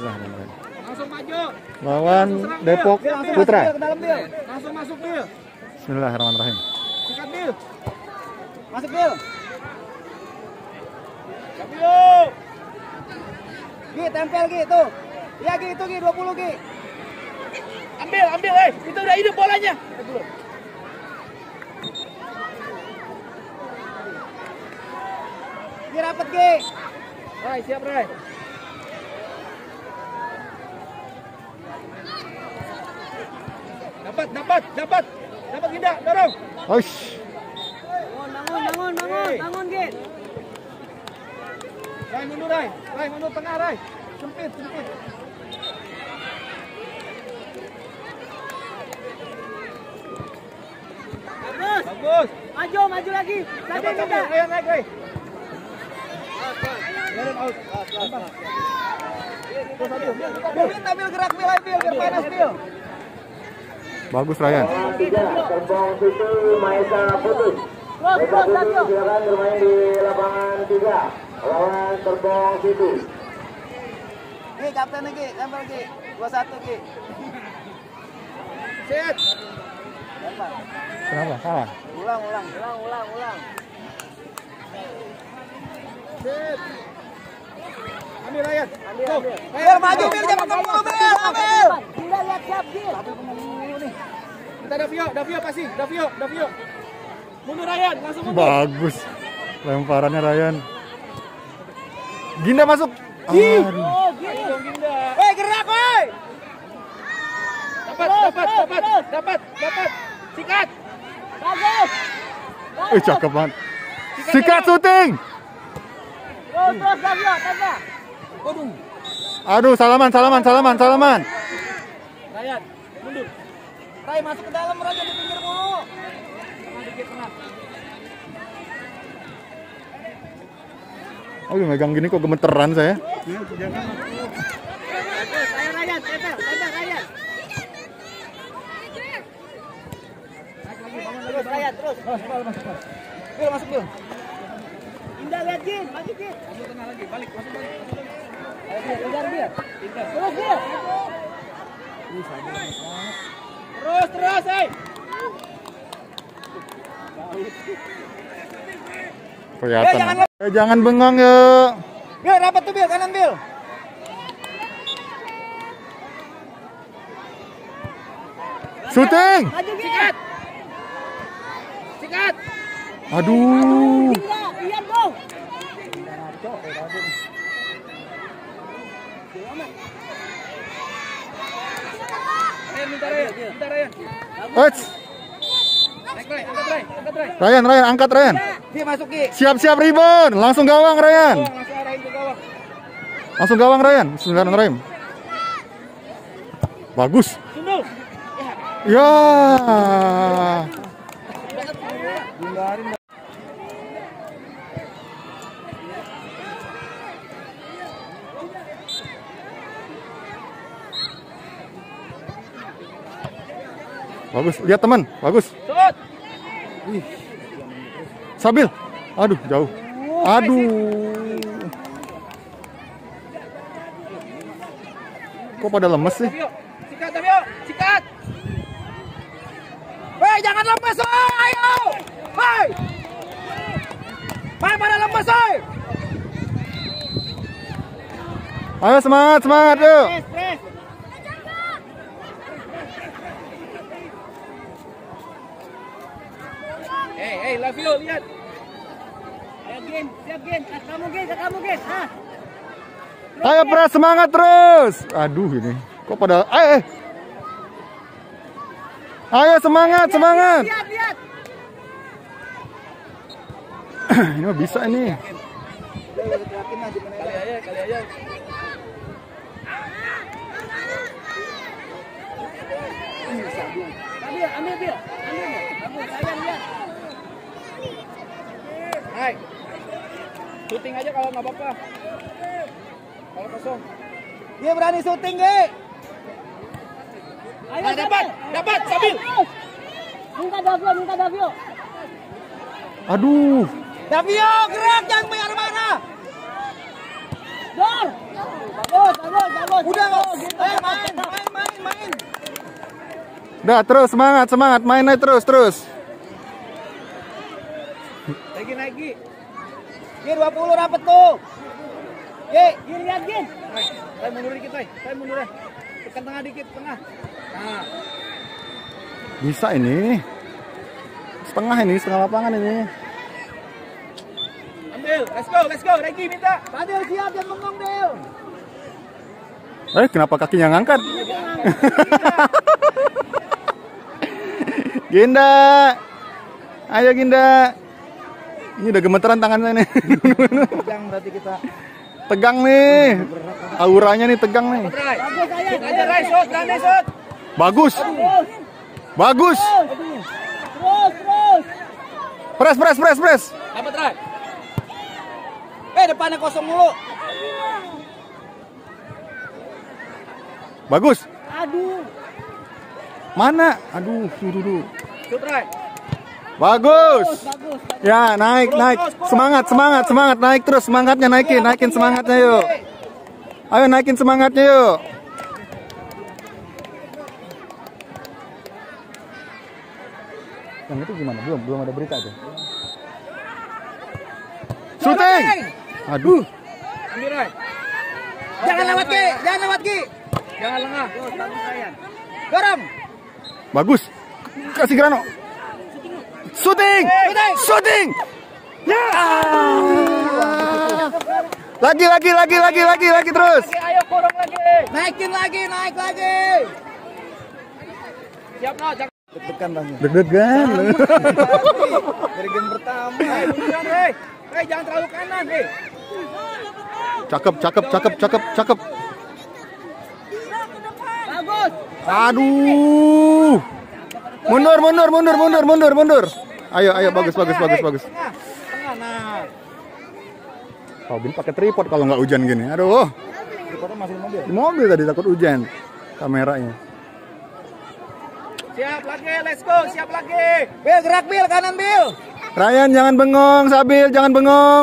Bismillah. Langsung maju. Lawan Depok Putra. Langsung masuk Bil. Bismillahirrahmanirrahim. Sikat Bil. Masuk Bil. Bil. Gi tempel Gi tuh. Ya Gi itu Gi 20 Gi. Ambil itu udah hidup bolanya. Gi rapet Gi. Rai siap Rai. Dapat Ginda, dorong. Oish. Bangun Gin. Rai mundur tengah Rai. Sempit. Bagus. Maju lagi. Dapat Ginda. Ayo naik Rai. Out. Bil gerak Bil biar panas Bil. Bagus Ryan. Terbang Siti Maesa putus. Silakan bermain di lapangan 3. Lawan Terbang Siti. Nih kapten lagi, lempar lagi. 21 Ki. Set. Lempar. Kenapa? Salah. Ulang. Set. Ambil Ryan. Ambil. Biar maju Bil, jangan ngomong Bil. Ambil. Kita lihat siap Bil. Kita Davio pasti. Davio. Mundur Ryan, langsung mundur. Bagus. Lemparannya Ryan. Ginda masuk. Aduh. Ginda. Gerak woi. Dapat. Sikat. Bagus. Cakep banget. Sikat syuting. Terus Davio, tanda. Aduh, salaman. Ryan, mundur. Rai masuk ke dalam Raja di pinggir mulu. Tengah dikit tengah. Oh, megang gini kok gemeteran saya. Jangan. Ayo Ryan, tempel Ryan. Naik lagi, bangun lagi Ryan, terus. Bil, masuk Bil. Indah lihat Jin, maju Jin. Masuk tengah lagi, balik. Ayo Bil, kejar Bil. Terus Bil. Terus, Kelihatan. Jangan bengong ya. Bil, rapat tuh Bil, kanan Bil. Syuting. Sikat. Aduh. Iya dong. Minta Ryan. Ryan, angkat Ryan. Dia masuk Ki. Siap rebound. Langsung gawang Ryan. Bismillahirrahmanirrahim. Bagus. Ya. Bagus, lihat teman, bagus. Sabil, aduh jauh. Kok pada lemes sih? Sikat. Woi, jangan lemes, woi. Ayo. Woi. Pada lemes, woi. Ayo semangat, yuk. Hey, love you, lihat. Ayo Gen, siap Gen. Kamu Gen. Ayo Pras, semangat terus. Aduh ini, kok pada Ayo semangat. Lihat. Ini mah bisa ini. Kali aja. Ambil Bil. Bagus, Ryan lihat. Hai. Syuting aja kalau nggak apa-apa. Kalau kosong. Dia berani syuting, Ge. Ayo, dapat, Sabil. Minta Davio. Aduh. Davio, gerak, jangan kemana-mana. Dor. Udah, main. Udah, terus semangat, main aja terus. Lagi. Gin 20 rapet tuh. Gin lihat Gin. Saya mundur dikit, saya mundur ya. Tekan tengah dikit, tengah. Nah. Bisa ini. Setengah lapangan ini. Ambil, let's go. Regi minta. Fadil siap, jangan bengong, Del. Kenapa kakinya ngangkat? Ginda. Ayo Ginda. Ini udah gemeteran tangan saya nih. Tegang berarti kita. Tegang nih. Auranya nih tegang nih. Bagus. Terus. Press. Dapat, Rai. Depannya kosong mulu. Bagus. Aduh. Mana? Aduh, tuh. Shoot, Rai. Bagus. Ya, naik. Semangat. Naik terus, semangatnya naikin semangatnya yuk. Ayo naikin semangatnya yuk. Yang itu gimana? Belum ada berita aja. Shooting. Aduh. Ambil, Rai. Jangan lewat, Ki. Jangan lengah. Garam. Bagus. Kasih Grano. Shooting. Ya. Lagi terus. Ayo kurang lagi. Naik lagi. Siap, no. Deg-degan Bang. Deg-degan. Dari game pertama. Jangan terlalu kanan, Cakep. Bagus. Aduh. Mundur. Ayo, bagus. Tengah, nah. Robin pakai tripod kalau nggak hujan gini. Aduh. Tripodnya masih di mobil. Di mobil tadi takut hujan kameranya. Siap lagi, let's go. Siap lagi. Bil, gerak Bil, kanan Bil. Ryan jangan bengong, Sabil jangan bengong.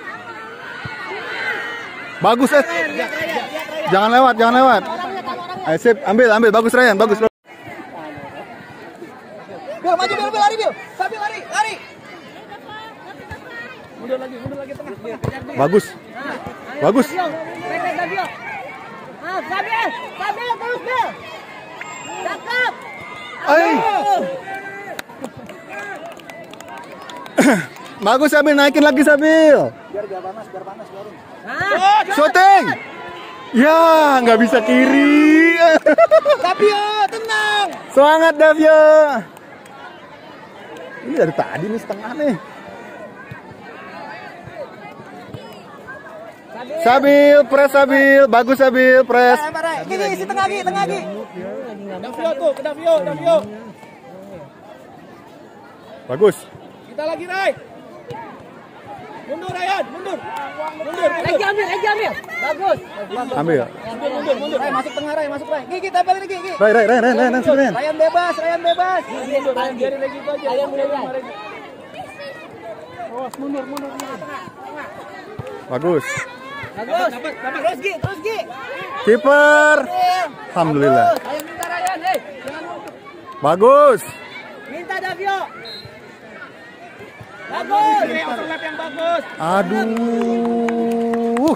Bagus Jangan lewat. Ayo sip, ambil, bagus Ryan, bagus. Bil, maju Bil, lari Bil. Sabil lari. Mundur lagi tengah. Bagus. Sabil terus Bil. Cakep. Bagus Sabil, naikin lagi Sabil. Biar panas biarin. Shooting. Ya, nggak bisa kiri. Davio, tenang. Semangat Davio. Ini dari tadi nih setengah nih. Sabil, press Sabil. Bagus Sabil, press. Gini, isi tengah lagi. Davio tuh, ke Davio. Bagus. Kita lagi, Rai. Mundur, Ryan, mundur. Lagi ambil. Bagus. Ambil. Mundur. Rai, masuk tengah, Rai. Gigi, tempel ini, Gigi. Rai. Ryan bebas. Mundur, biarin lagi itu aja. Mundur. Bagus. Dapat. Terus, Gi. Kiper. Alhamdulillah. Ayo minta Ryan, jangan mundur. Bagus. Minta Davio. Bagus. Overlap yang bagus. Aduh.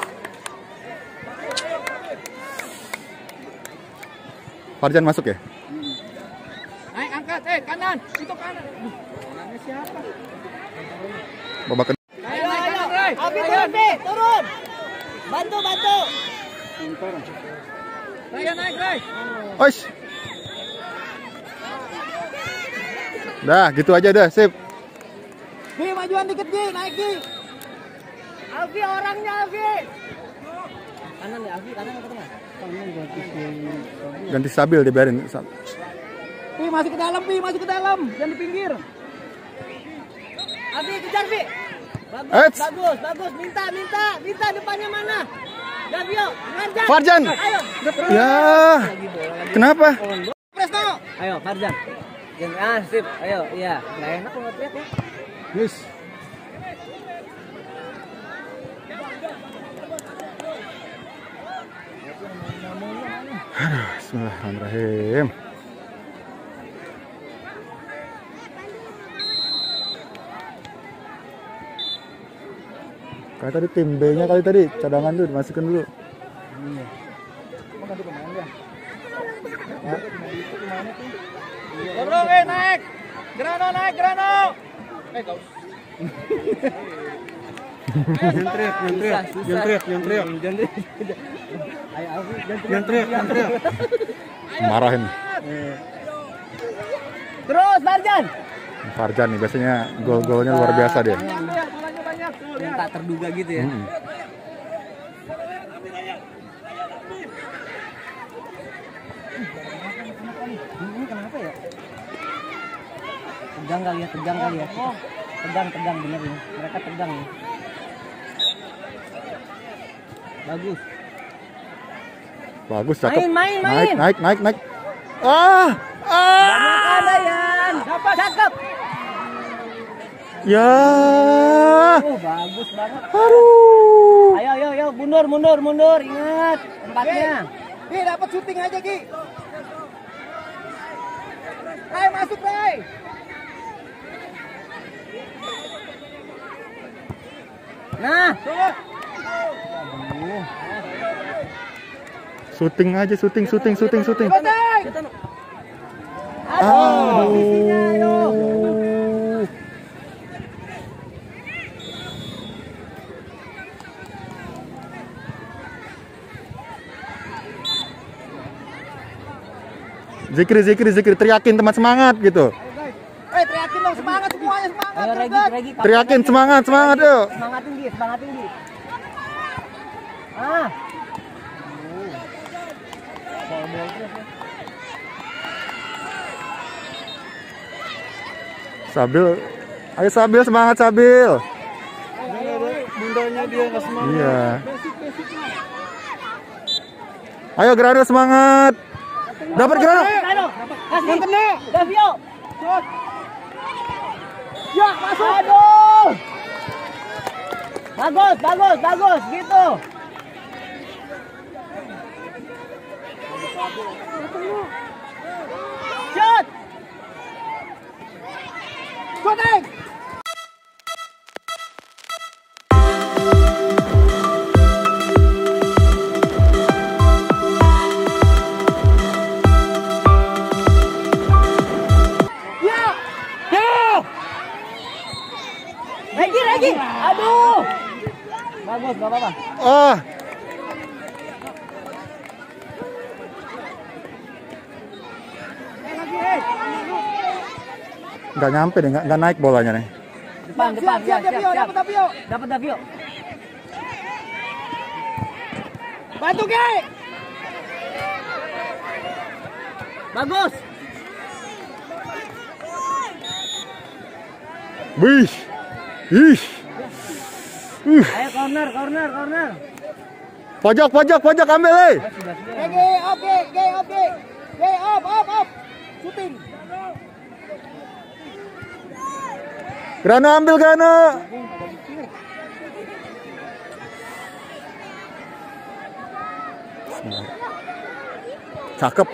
Farjan masuk ya? Naik, angkat, kanan. Itu kanan. Kanannya siapa? Babak kedua. Ayo. Abi, turun. Bantu. Raya naik, Rai. Oish. Dah, gitu aja dah, sip. Gi, majuan dikit, Gi, naik, Gi. Alfi, orangnya Alfi. Kanan ya, Alfi, kanan atau tengah? Ganti Sabil dibiarin. Pi, masuk ke dalam, jangan di pinggir. Alfi, kejar, Fi. Bagus. Minta depannya mana? Davio, Farjan. Ayo. Ya. Kenapa? Presto. Ayo, Farjan. Sip. Ayo, iya. Nggak enak kalau teriak ya. Yes. Bismillahirrahmanirrahim. Kayak tadi tim B-nya kali tadi cadangan dulu dimasukin dulu. Bro, naik. Grano naik, Grano. Kau. Jentrik. Marahin. Terus Farjan. Farjan nih biasanya gol-golnya luar biasa dia. Yang tak terduga gitu ya. Ini kenapa ya? Tegang kali ya. Tegang bener ini. Mereka tegang ya. Bagus, cakep. Main. Naik. Ah! Ada Yan. Dapat cakep. Ya. Bagus banget. Aduh. Ayo, mundur. Ingat tempatnya. Ki, dapat syuting aja, Ki. Rai, masuk, Rai. Nah. Syuting aja, syuting. Syuting. Zikir, teriakin teman semangat gitu. Teriakin dong, semangat semuanya, semangat. Ayo Regi. Teriakin semangat yuk. Semangatin dia. Ah. Ayo Sabil, semangat Sabil. Bundanya dia nggak semangat. Iya. Ayo Grano semangat. Dapat Grano. Kasih. Davio. Ya, masuk. Aduh. Bagus gitu. Shoot. Syuting. Regi. Aduh. Bagus, gak apa-apa. Oh. Nggak nyampe deh, nggak naik bolanya nih. Depan. Siap. Dapat Davio. Bantu, Ki. Bagus. Wih. Ayo corner. Pojok ambil, Oke. Up. Syuting. Grano ambil Grano. Cakep.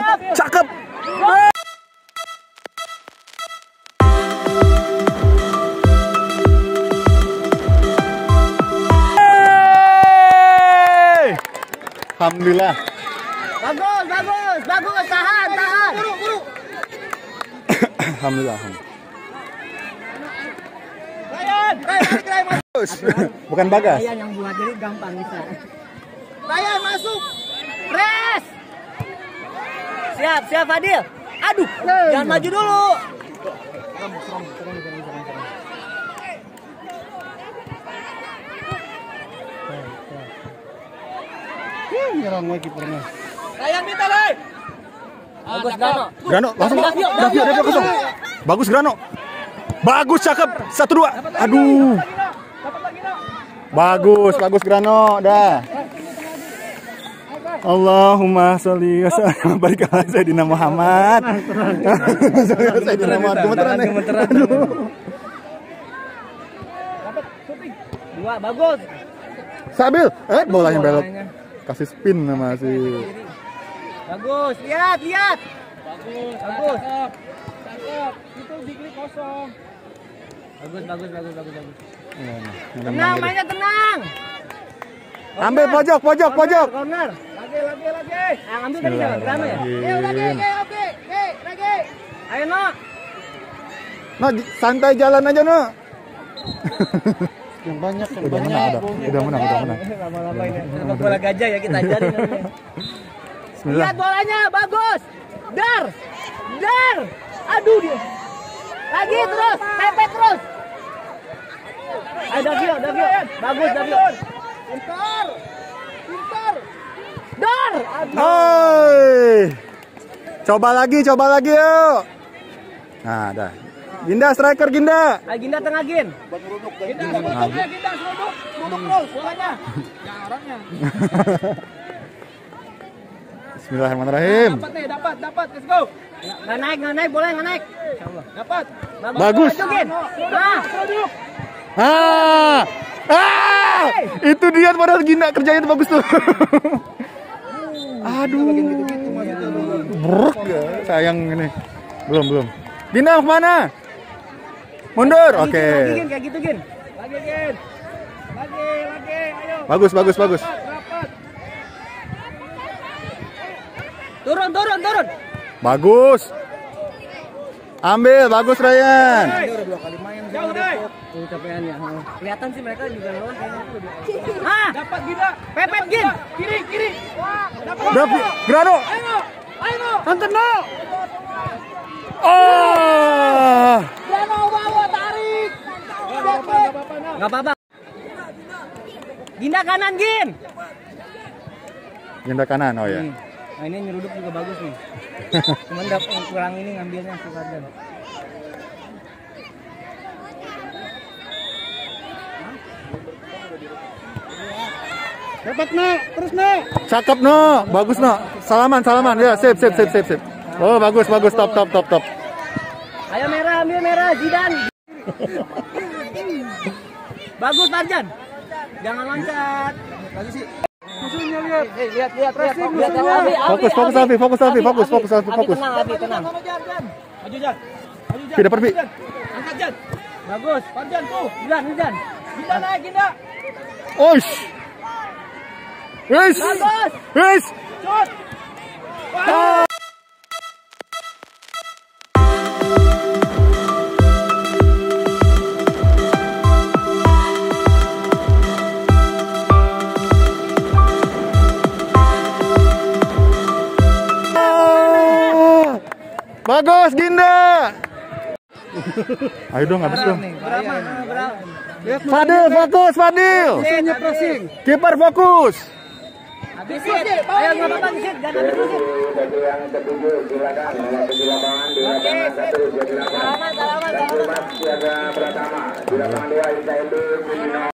Alhamdulillah. Bagus, tahan. Buru. Alhamdulillah. Ryan, masuk. Bukan Bagas. Ryan yang buat jadi gampang bisa. Ryan masuk. Press. Siap Fadil. Aduh, jangan maju dulu. Nyerang lagi kipernya. Ryan minta, Ryan. Bagus Grano langsung. Davio kosong. Bagus Grano. Bagus, cakep. 1-2. Aduh. Bagus Grano. Dah. Allahumma sholli wa sallim barik ala Sayyidina Muhammad. Sayyidina Muhammad. Gemeteran. Dua, bagus. Sabil. Bolanya belok. Kasih spin sama si Bagus, lihat. Bagus. Cakep. Itu Zikri kosong. Bagus. Iya, Tenang, mainnya tenang. Ambil pojok. Corner. Lagi. Yang ambil tadi siapa? Grano ya? Oke. Lagi. Ayo, No. No, santai jalan aja, No. Yang banyak. Udah menang. Lama-lama ini. Sepak bola gajah ya kita ajarin namanya. Bismillah. Lihat bolanya, bagus. Dar. Aduh dia. Lagi terus, pepet terus. Ayo Davio. Bagus Davio. Pintar. Dar. Aduh. Oi. Coba lagi yuk. Nah, dah. Ginda striker Ginda. Ayo Ginda tengah Gin. Ginda seruduk terus bolanya. Jarangnya. Bismillahirrahmanirrahim. Dapat. Let's go. Nggak naik, boleh nggak naik. Insyaallah. Dapat. Bagus. Itu, Gin. Nah. Seruduk. Itu dia padahal Ginda kerjanya itu bagus tuh. Aduh. Bruk ya. Sayang ini. Belum. Ginda kemana? Mundur. Oke. Lagi Gin, kayak gitu Gin. Lagi, Gin. Lagi. Ayo. Bagus. Dapat. Turun. Bagus. Ambil, bagus Ryan. Jauh, Nay. Tuh capean ya. Kelihatan sih mereka juga lawan kayaknya. Dapat Ginda. Pepet Gin. Kiri. Dapat. Grano. Ayo. Hantar no. Oh. Grano bawa tarik. Enggak apa-apa. Ginda kanan Gin. Ginda kanan, oh ya. Nah ini nyeruduk juga bagus nih. Cuman kurang ini ngambilnya Sukardan. Dapat, No. Terus, No. Cakep no, bagus no. Salaman. Ya, sip. Oh, bagus. Top. Ayo merah, ambil merah, Zidan. Bagus Tarjan. Jangan loncat. Lagi sih. Musuhnya lihat. Lihat. Fokus Alfi. Tenang. Maju, Jan. Pi dapat Pi. Angkat, Jan. Bagus. Farjan tuh. Zidan. Ginda naik, Ginda. Oish. Wis. Shot. Bagus Ginda. Ayo dong habis dong. Berapa? Fadil. Kiper fokus. Habisin. Ayo nggak apa-apa Sid, jangan ambil dulu Sid. Bagi yang ketujuh silakan memasuki lapangan di lapangan 1 jadi lapangan. Salaman. Siaga pertama di lapangan 2 Isa Edu